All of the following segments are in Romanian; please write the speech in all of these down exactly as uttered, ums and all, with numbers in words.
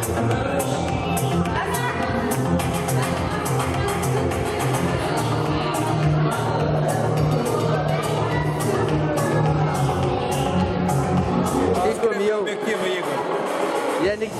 Я не...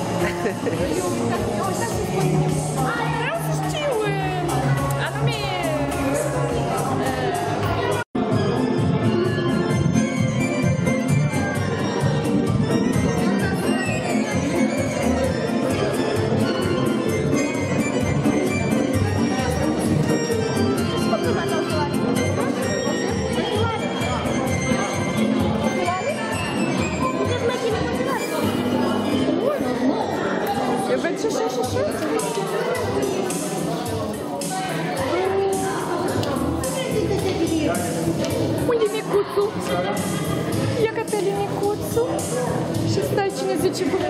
Unde e micuțul? Ia Cătălin micuțul. Și stai cine zice bă.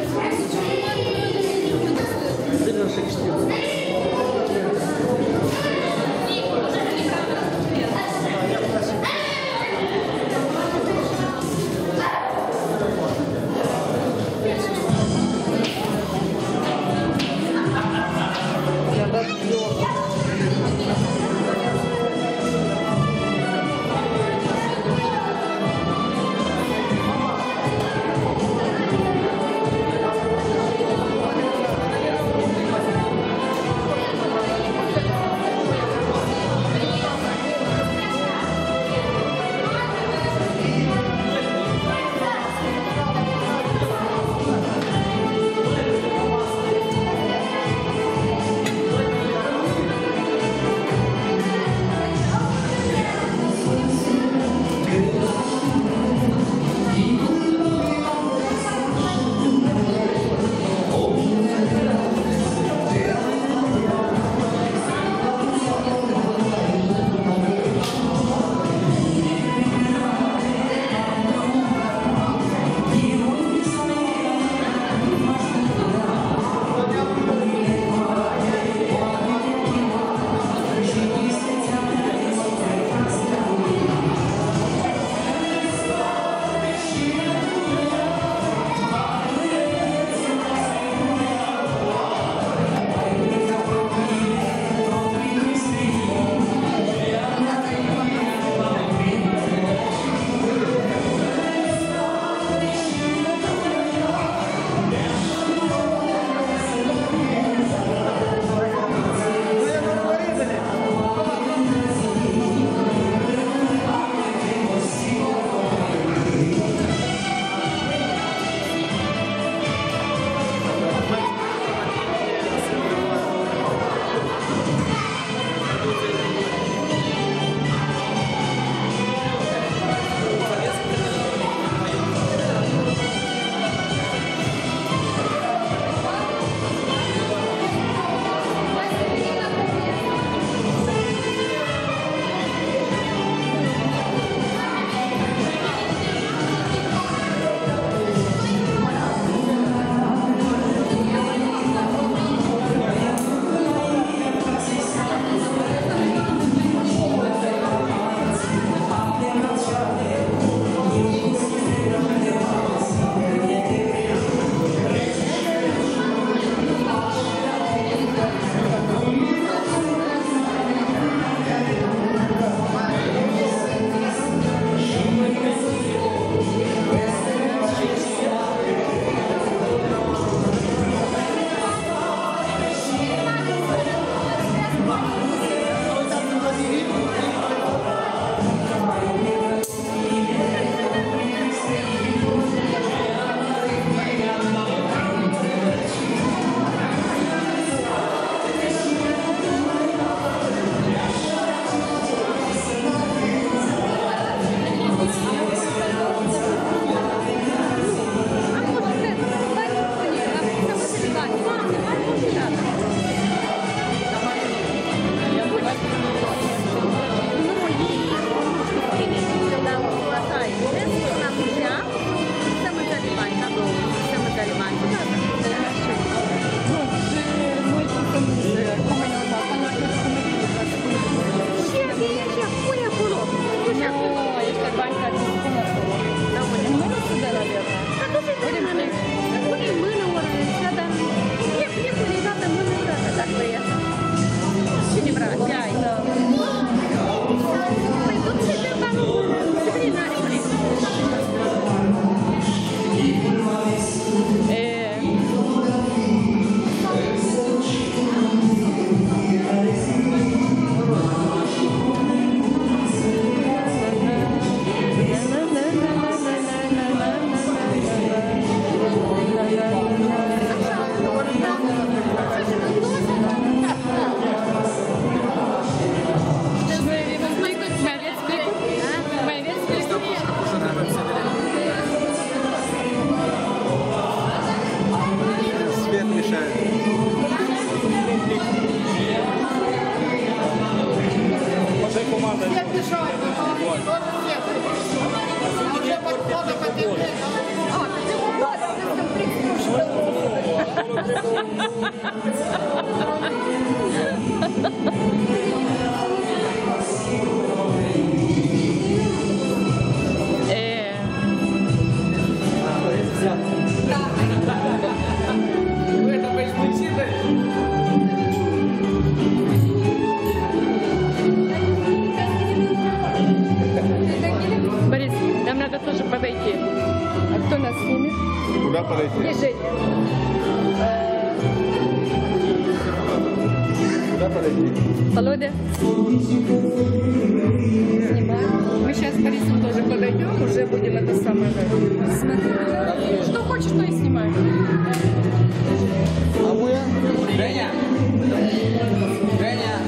Bine, așa că știu. Э. Вы это почему-то? Борис, нам надо тоже подойти. А кто нас снимет? Куда подойти? Движение. Куда подойти? Володя. Снимаем. Мы сейчас с Борисом тоже подойдем, уже будем это самое смотреть. Что хочешь, то и снимаем. А мы? Женя! Женя!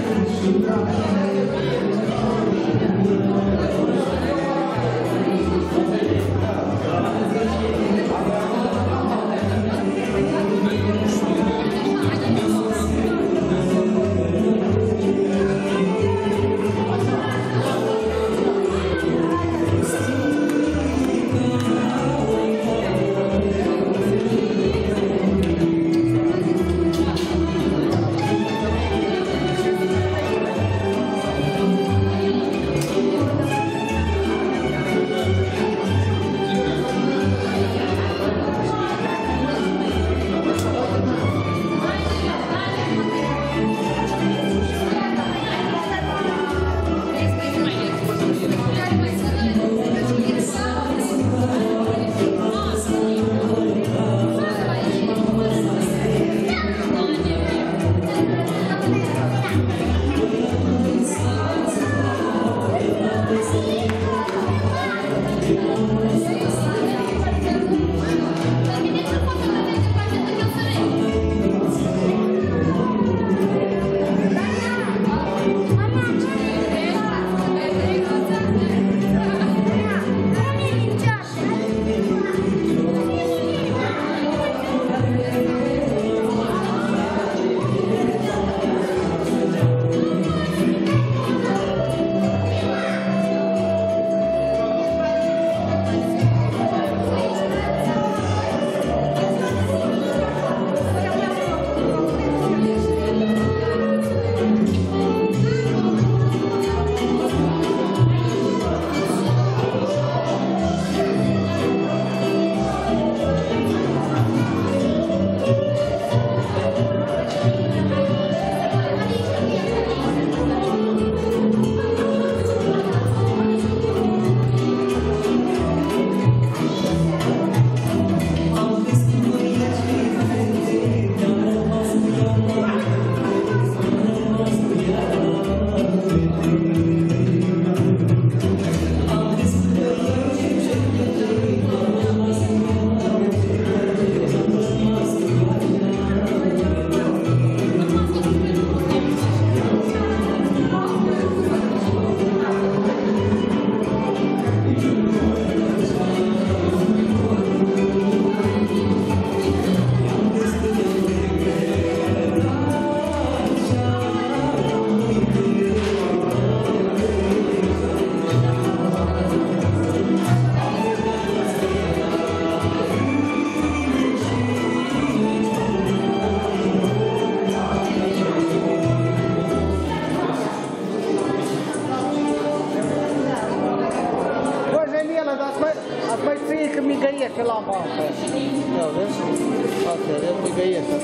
migăiește lampa asta. Ia vezi? Asta e, migăiește.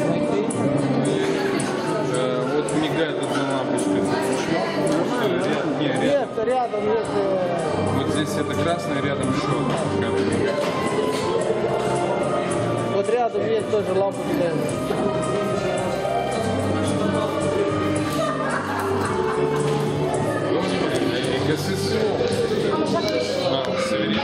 Вот мигает одна лампочка. Не, рядом. Есть, рядом есть. Вот здесь это красное, рядом еще одна какая-то мигает. Вот рядом есть тоже лампочка. А, Северин.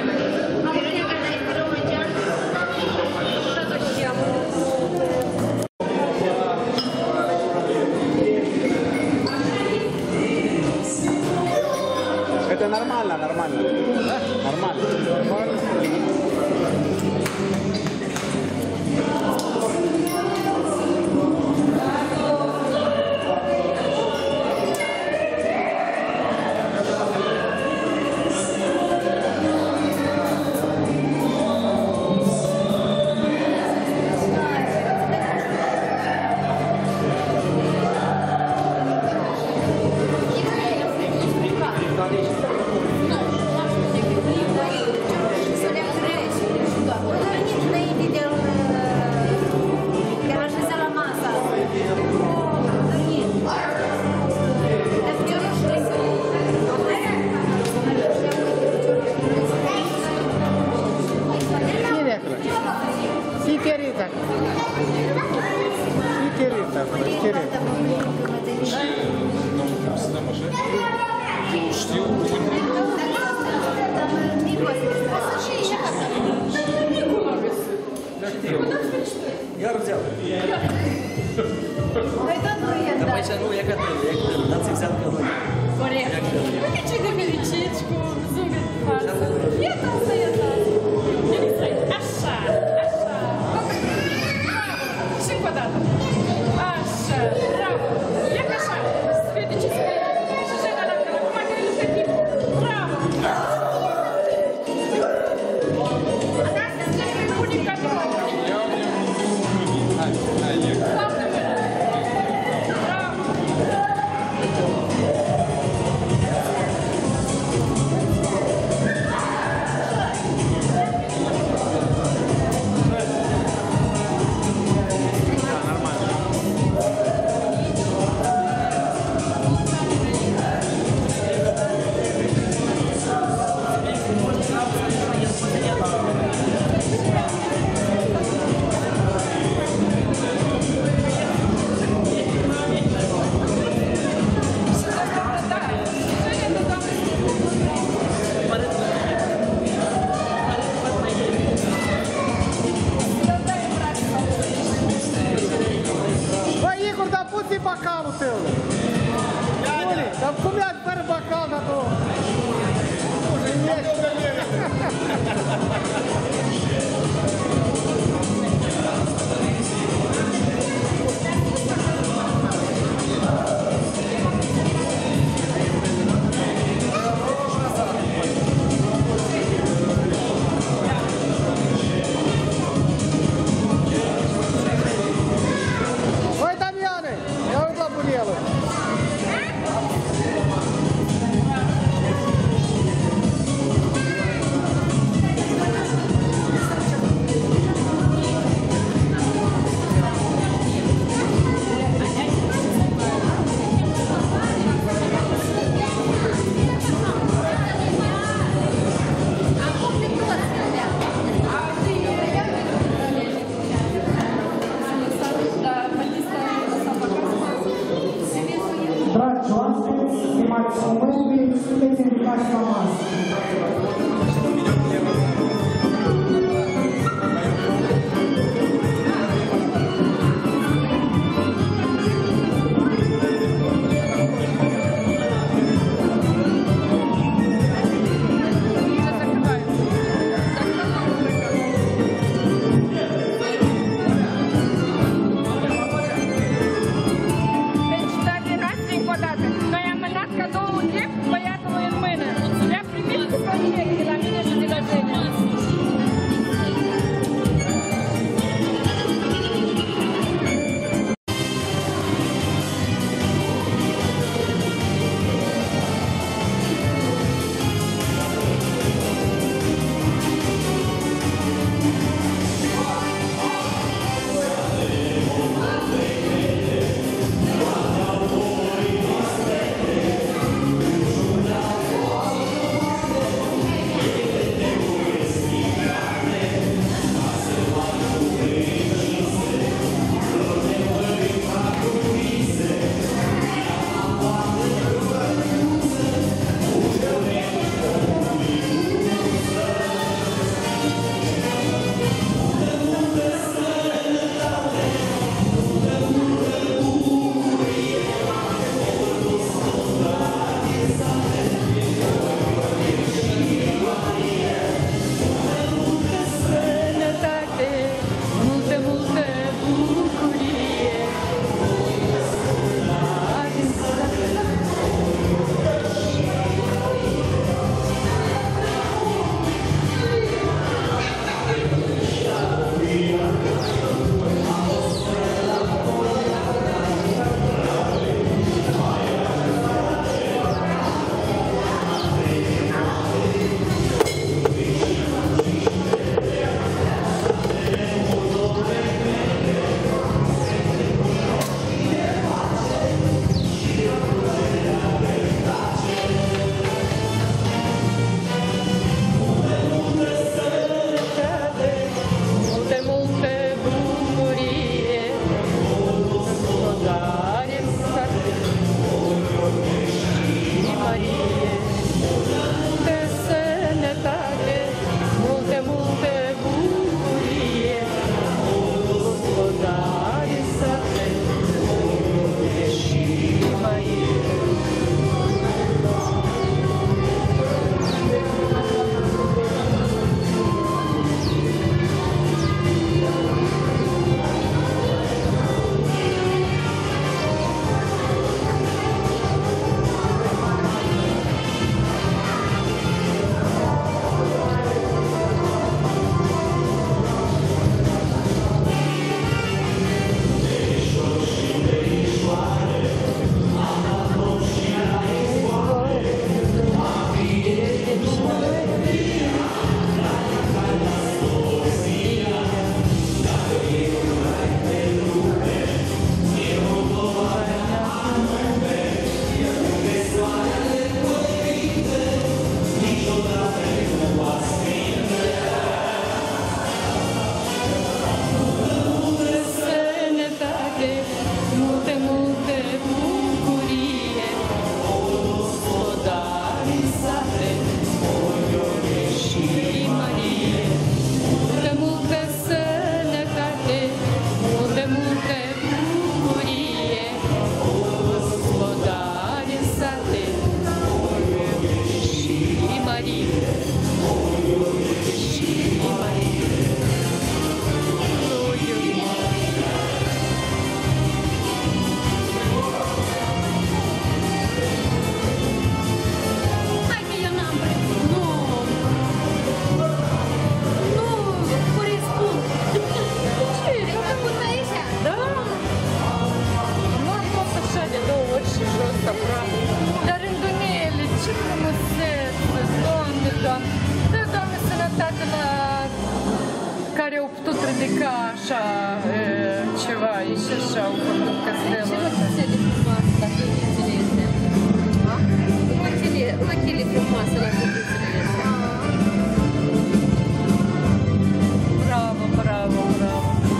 Это нормально, нормально. Нормально. Нормально. acolo, știre. Și nu să dăm așa? Știu cuvântul. Iar взял. Dar aici nu, e Cătălin, e Cătălin. Dați exact că noi. Corect. Uite ce de fericit cu zâmbet în față. Iată asta, iată. Așa, așa. Și încă o dată. Așa, bravo. Ia ca așa. Să vede ce se vede. Și ce de dacă acum că el este tipul. Bravo. Bunica două. Hai, hai, e. Doamne mână. Bravo. Băi, Igor, dar puți bacalul tău. Bune, dar cum ia fără bacal de acolo? Băi, Damiane, ia uite la bunelă. Dragi oaspeți, stimați oameni, sunteți invitați la masă. Deci, dacă erați încă o dată, noi am mânat cadoul direct băiatului în mână. Înțeleg? тут ridica așa e, ceva, e și așa au făcut castelul ăsta. Cele frumoase la fetițele astea. Rochile, rochile frumoase la fetițele astea. Bravo, bravo, bravo.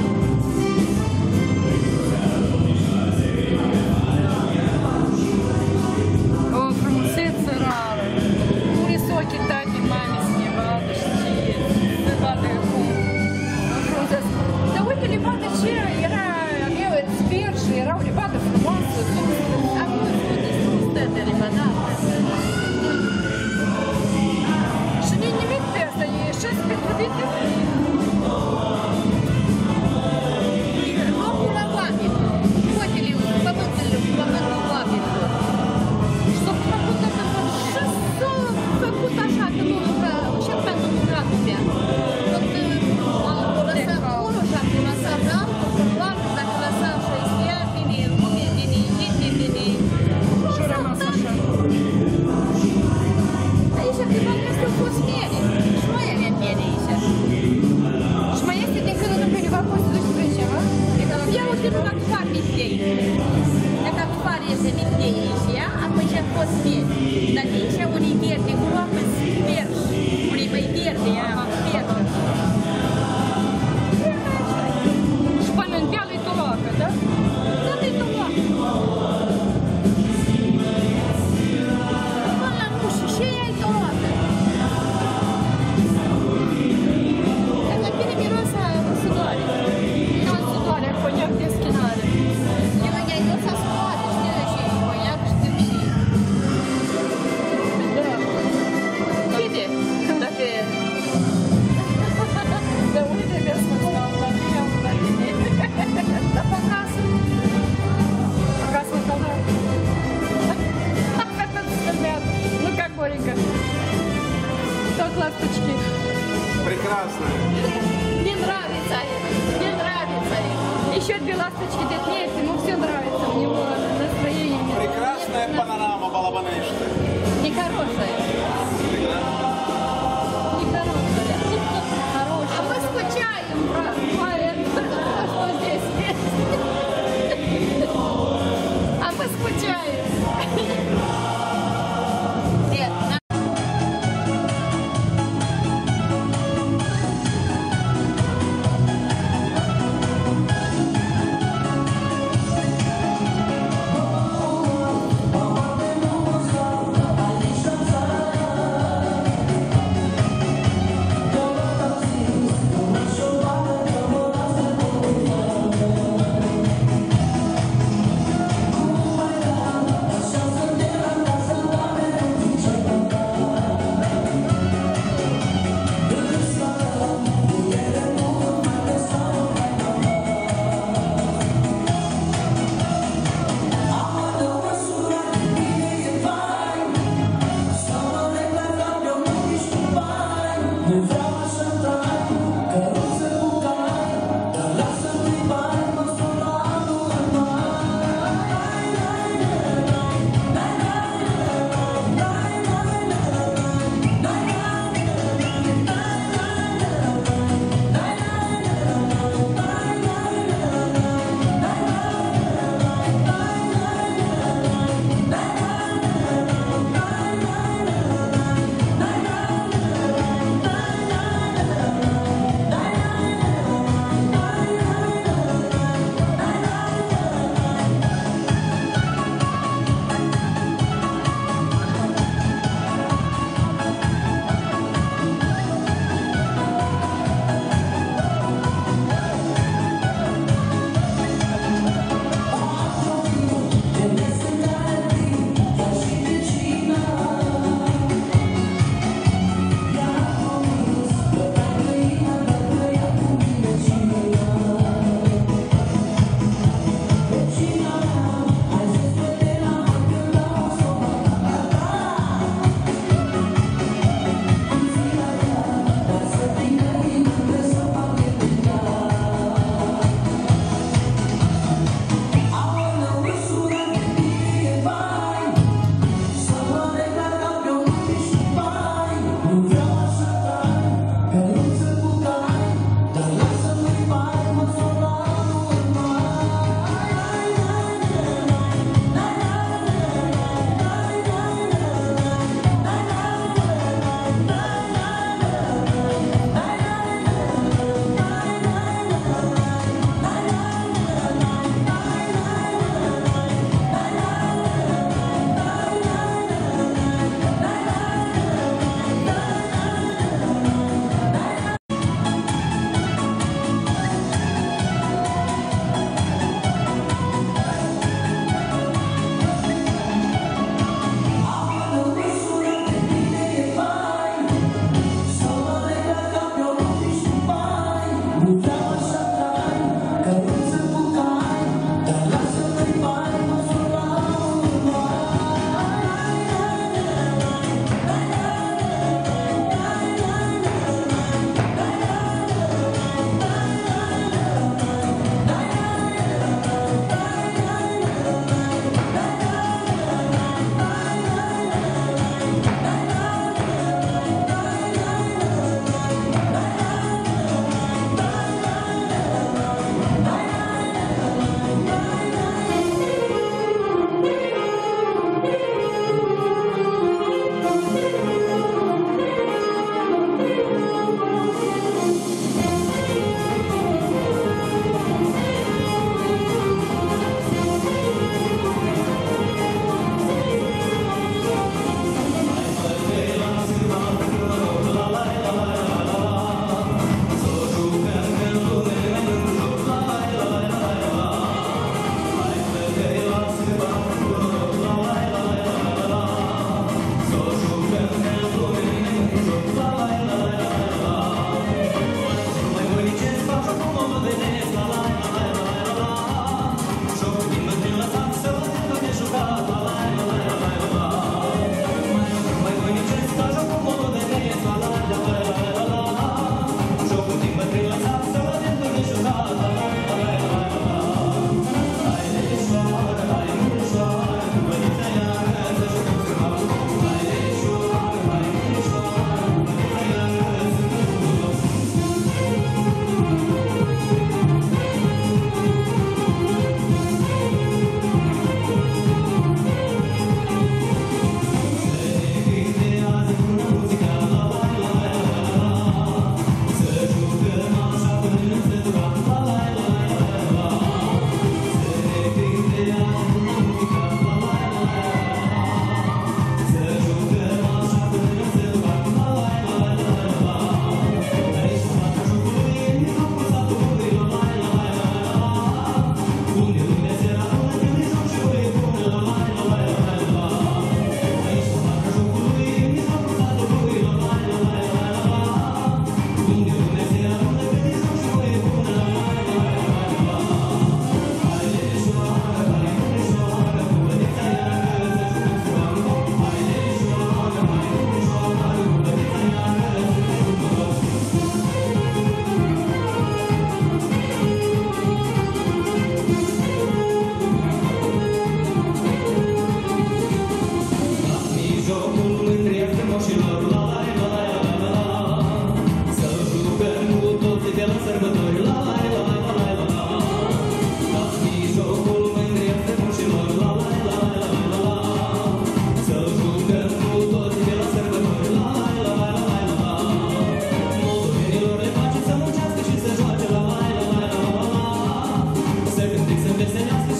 O frumusețe rară. Unii sunt ochii tati, mami, să ne vadă, știi, să vadă cum frumusețe. Dar uite, le vadă ce era, aveau expert și erau le vadă frumoasă. Acum sunt destul stătele, mă, da. Și nu-i nimic pe asta, e șase pentru vite. Locul la oameni. Cotele, pământul, pământul oamenilor. Și s-au făcut asta tot. Și s-a făcut așa că nu lucra, și pentru lucratul mea. Tot am lăsat unul și am lăsat altul, altul, dacă lăsam și istia, vine lume, vine vine, vine. Și a rămas așa. Aici câteva este au fost miere. Și noi avem miere aici. Și mai este din când în când undeva poți să duci spre ceva? Ia uite numai cu far mitei. Dacă cu far este mitei aici, atunci a fost miere. Dar aici unii verde, groapă sperși. Unii mai verde, am sperși. Și până în deal e toloacă, da? Da, de toloacă. Până la ușă, și ea e toloacă. Dar la bine miroasa sudoare. Nu sudoare, coniac de schinare. Eu i-ai dus să scoate, știi, și coiac și târșii. Da.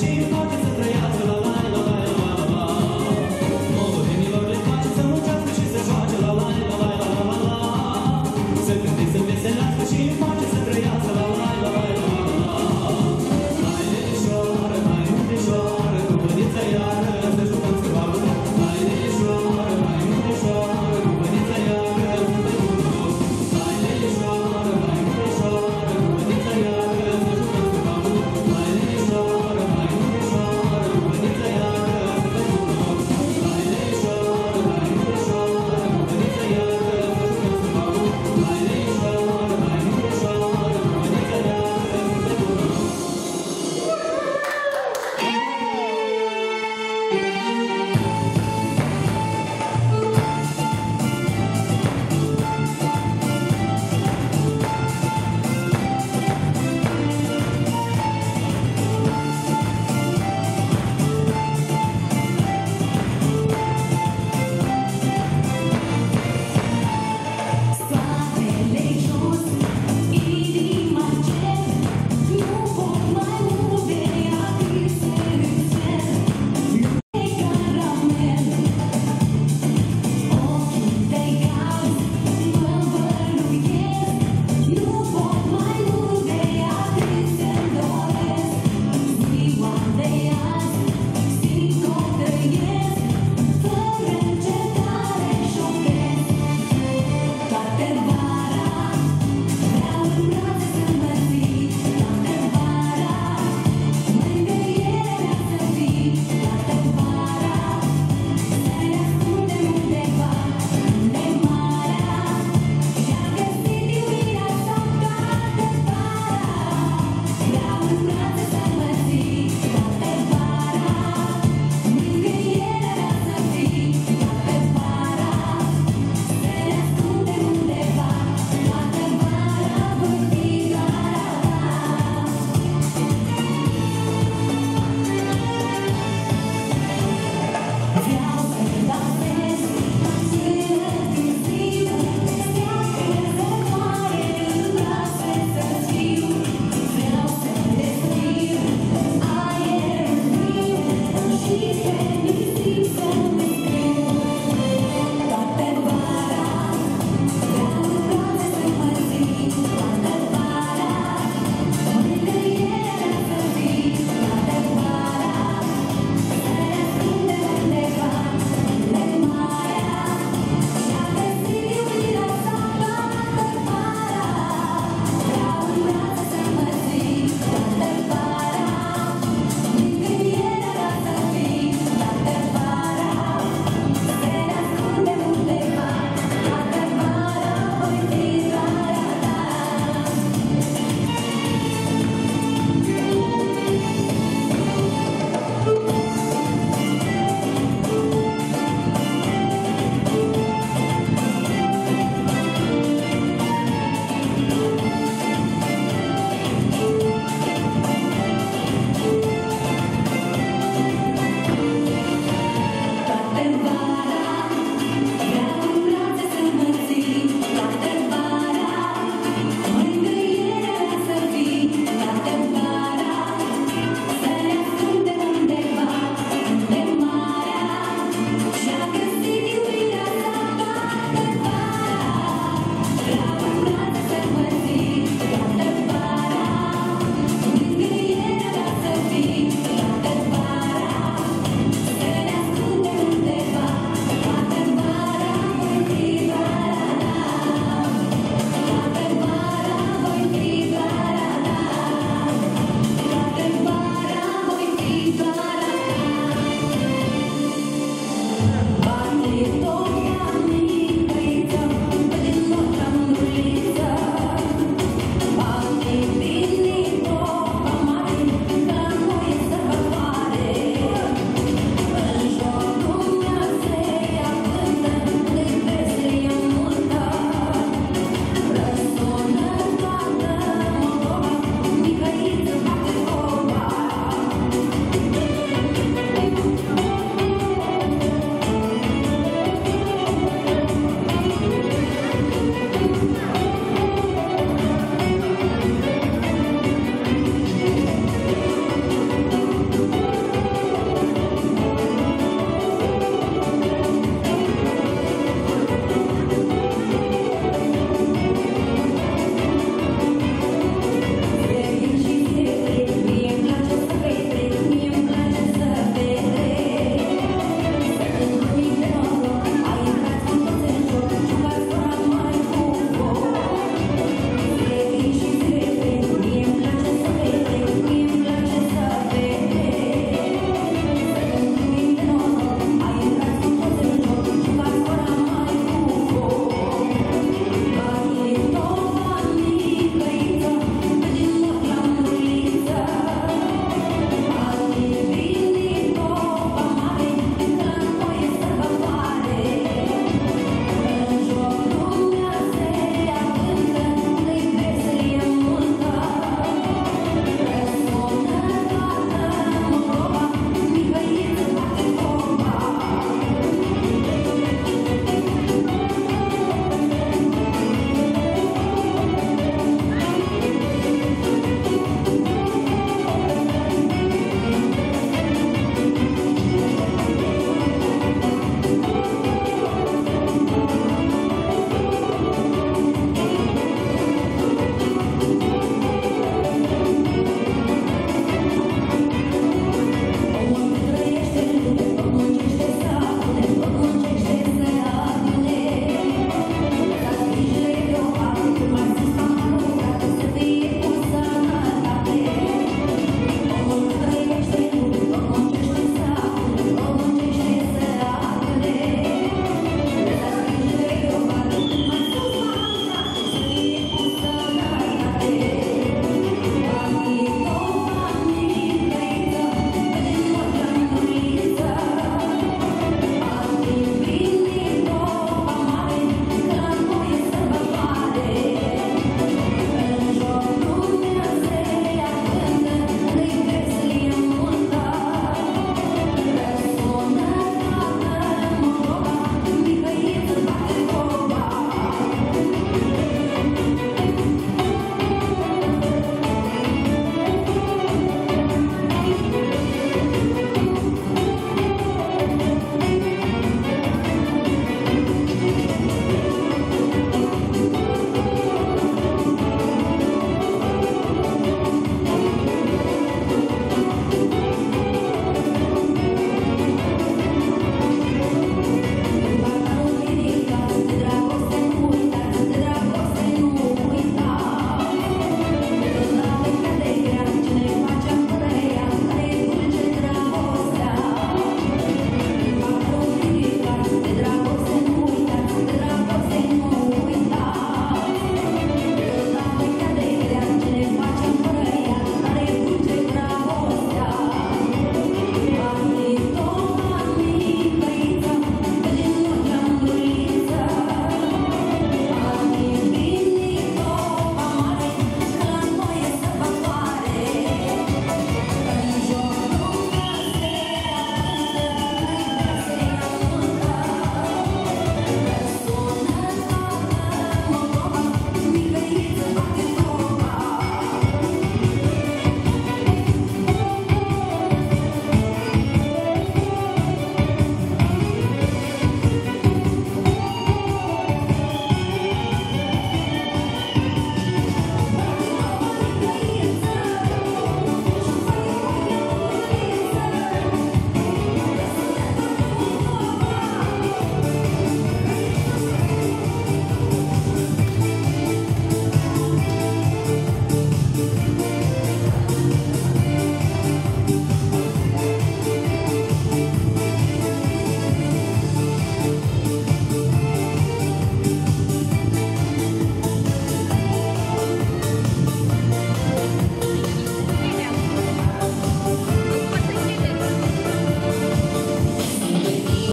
cinci,